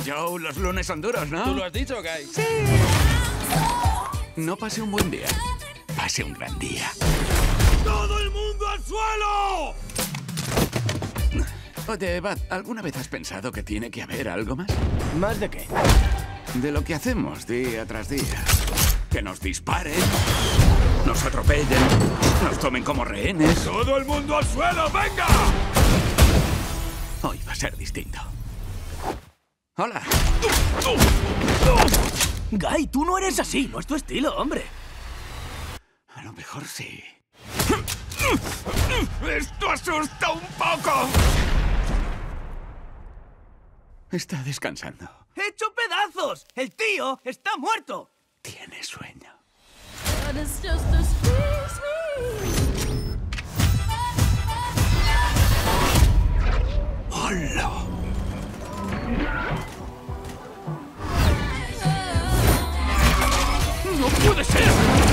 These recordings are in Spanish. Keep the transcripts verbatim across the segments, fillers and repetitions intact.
Joe, los lunes son duros, ¿no? ¿Tú lo has dicho, Guy? Sí. No pase un buen día. Pase un gran día. ¡Todo el mundo al suelo! Oye, Bud, ¿alguna vez has pensado que tiene que haber algo más? ¿Más de qué? De lo que hacemos día tras día. Que nos disparen, nos atropellen, nos tomen como rehenes. ¡Todo el mundo al suelo! ¡Venga! Hoy va a ser distinto. Hola. Guy, tú no eres así. No es tu estilo, hombre. A lo mejor sí. ¡Esto asusta un poco! Está descansando. ¡Hecho pedazos! ¡El tío está muerto! Tiene sueño. ¡Hola! ¡No puede ser!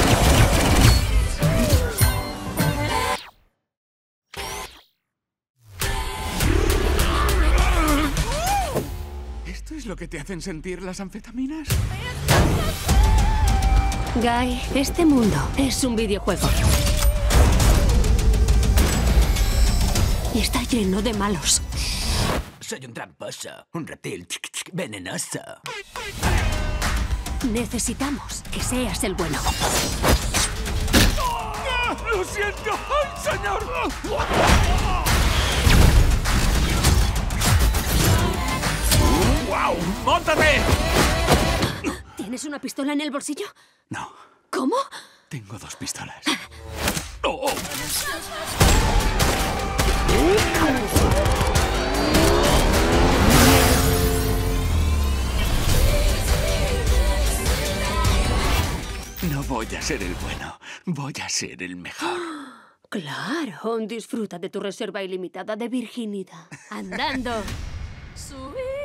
¿Esto es lo que te hacen sentir las anfetaminas? Guy, este mundo es un videojuego. Y está lleno de malos. Soy un tramposo, un reptil venenoso. Necesitamos que seas el bueno. ¡Ah! ¡Lo siento! ¡Ay, señor! ¡Guau! ¡Móntate! ¿Tienes una pistola en el bolsillo? No, ¿Cómo? tengo dos pistolas. ¡Oh! oh. No voy a ser el bueno, voy a ser el mejor. Claro, disfruta de tu reserva ilimitada de virginidad. Andando. Sweet.